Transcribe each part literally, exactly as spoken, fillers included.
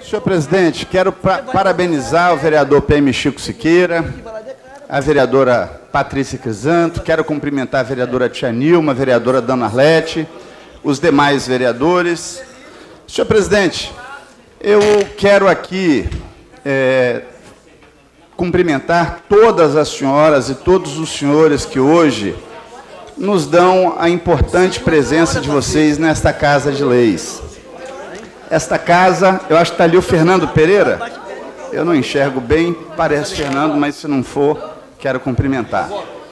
Senhor presidente, quero pra, parabenizar o vereador P M Chico Siqueira, a vereadora Patrícia Crisanto, quero cumprimentar a vereadora Tia Nilma, a vereadora Dona Arlete, os demais vereadores. Senhor presidente, eu quero aqui é, cumprimentar todas as senhoras e todos os senhores que hoje nos dão a importante presença de vocês nesta Casa de Leis. Esta casa, eu acho que está ali o Fernando Pereira, eu não enxergo bem, parece Fernando, mas se não for, quero cumprimentar.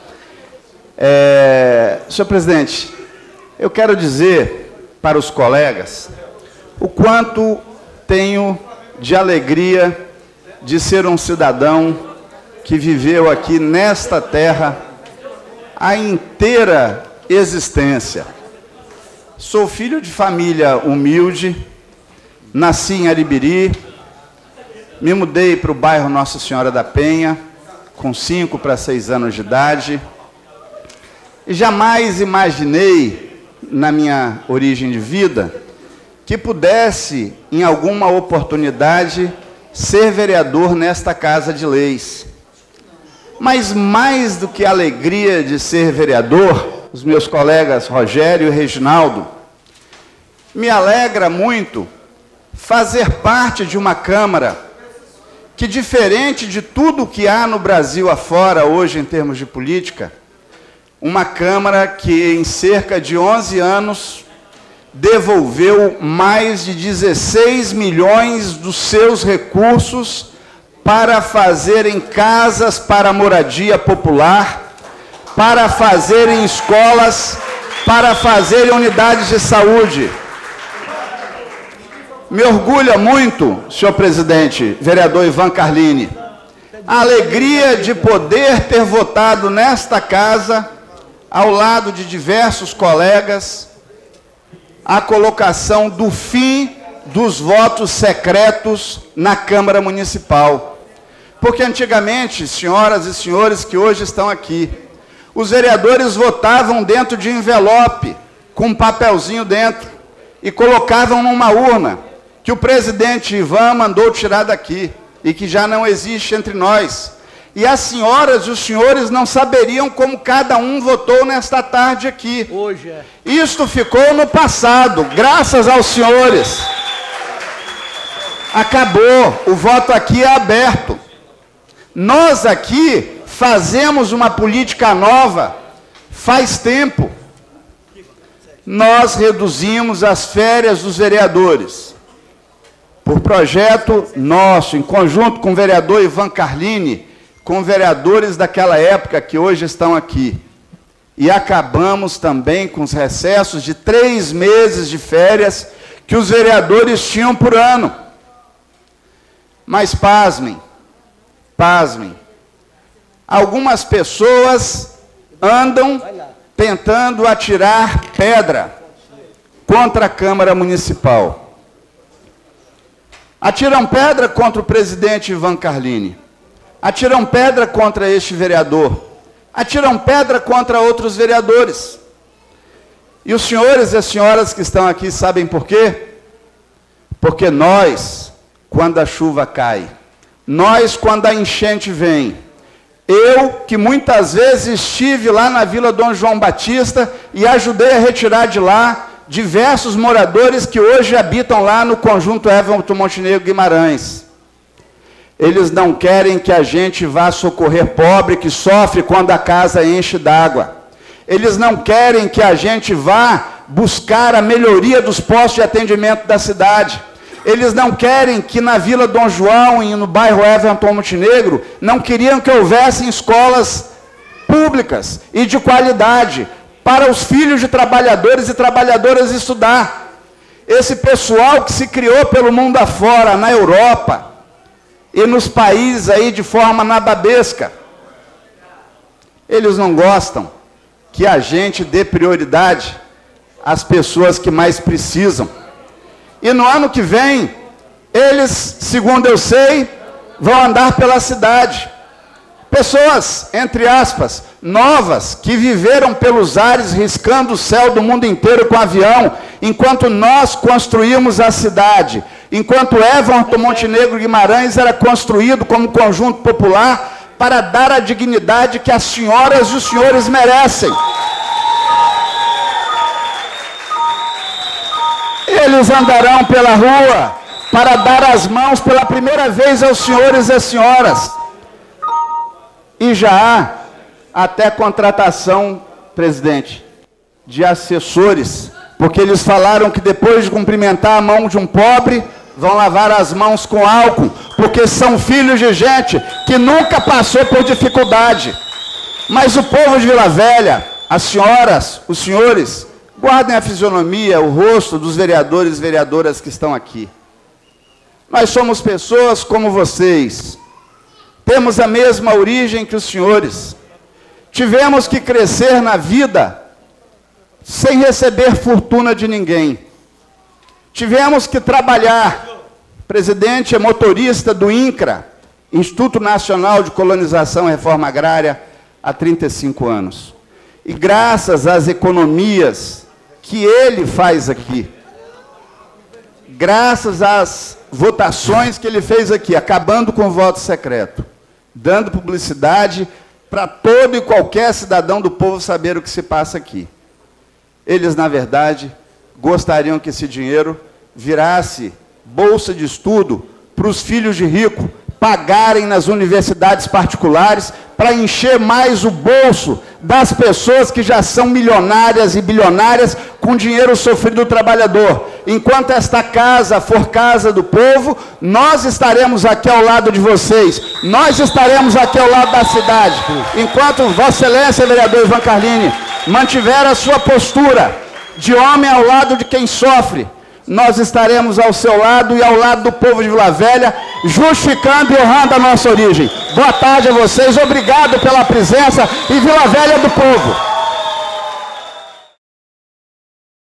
É, senhor presidente, eu quero dizer para os colegas o quanto tenho de alegria de ser um cidadão que viveu aqui nesta terra a inteira existência. Sou filho de família humilde, nasci em Aribiri, me mudei para o bairro Nossa Senhora da Penha, com cinco para seis anos de idade, e jamais imaginei, na minha origem de vida, que pudesse, em alguma oportunidade, ser vereador nesta Casa de Leis. Mas mais do que a alegria de ser vereador, os meus colegas Rogério e Reginaldo, me alegra muito fazer parte de uma Câmara que, diferente de tudo que há no Brasil afora hoje em termos de política, uma Câmara que em cerca de onze anos devolveu mais de dezesseis milhões dos seus recursos para fazerem casas para moradia popular, para fazerem escolas, para fazerem unidades de saúde. Me orgulha muito, senhor presidente, vereador Ivan Carlini, a alegria de poder ter votado nesta casa, ao lado de diversos colegas, a colocação do fim dos votos secretos na Câmara Municipal. Porque antigamente, senhoras e senhores que hoje estão aqui, os vereadores votavam dentro de envelope, com um papelzinho dentro, e colocavam numa urna, que o presidente Ivan mandou tirar daqui, e que já não existe entre nós. E as senhoras e os senhores não saberiam como cada um votou nesta tarde aqui. Hoje é. Isto ficou no passado, graças aos senhores. Acabou, o voto aqui é aberto. Nós aqui fazemos uma política nova faz tempo. Nós reduzimos as férias dos vereadores. Por projeto nosso, em conjunto com o vereador Ivan Carlini, com vereadores daquela época que hoje estão aqui. E acabamos também com os recessos de três meses de férias que os vereadores tinham por ano. Mas pasmem, pasmem, algumas pessoas andam tentando atirar pedra contra a Câmara Municipal. Atiram pedra contra o presidente Ivan Carlini. Atiram pedra contra este vereador. Atiram pedra contra outros vereadores. E os senhores e as senhoras que estão aqui sabem por quê? Porque nós, quando a chuva cai, nós, quando a enchente vem, eu, que muitas vezes estive lá na Vila Dom João Batista e ajudei a retirar de lá diversos moradores que hoje habitam lá no conjunto Everton Montenegro Guimarães. Eles não querem que a gente vá socorrer pobre que sofre quando a casa enche d'água. Eles não querem que a gente vá buscar a melhoria dos postos de atendimento da cidade. Eles não querem que na Vila Dom João e no bairro Everton Montenegro, não queriam que houvessem escolas públicas e de qualidade para os filhos de trabalhadores e trabalhadoras estudar. Esse pessoal que se criou pelo mundo afora, na Europa e nos países aí de forma nababesca, eles não gostam que a gente dê prioridade às pessoas que mais precisam. E no ano que vem, eles, segundo eu sei, vão andar pela cidade. Pessoas, entre aspas, novas, que viveram pelos ares, riscando o céu do mundo inteiro com avião, enquanto nós construímos a cidade. enquanto Everton Montenegro Guimarães era construído como conjunto popular para dar a dignidade que as senhoras e os senhores merecem. Eles andarão pela rua para dar as mãos pela primeira vez aos senhores e às senhoras. E já há até contratação, presidente, de assessores, porque eles falaram que depois de cumprimentar a mão de um pobre, vão lavar as mãos com álcool, porque são filhos de gente que nunca passou por dificuldade. Mas o povo de Vila Velha, as senhoras, os senhores, guardem a fisionomia, o rosto dos vereadores e vereadoras que estão aqui. Nós somos pessoas como vocês. Temos a mesma origem que os senhores. Tivemos que crescer na vida sem receber fortuna de ninguém. Tivemos que trabalhar. O presidente é motorista do INCRA, Instituto Nacional de Colonização e Reforma Agrária, há trinta e cinco anos. E graças às economias que ele faz aqui, graças às votações que ele fez aqui, acabando com o voto secreto, dando publicidade para todo e qualquer cidadão do povo saber o que se passa aqui. Eles, na verdade, gostariam que esse dinheiro virasse bolsa de estudo para os filhos de rico pagarem nas universidades particulares para encher mais o bolso das pessoas que já são milionárias e bilionárias com dinheiro sofrido do trabalhador. Enquanto esta casa for casa do povo, nós estaremos aqui ao lado de vocês, nós estaremos aqui ao lado da cidade. Enquanto Vossa Excelência, vereador Ivan Carlini, mantiver a sua postura de homem ao lado de quem sofre, nós estaremos ao seu lado e ao lado do povo de Vila Velha, justificando e honrando a nossa origem. Boa tarde a vocês, obrigado pela presença e Vila Velha do povo.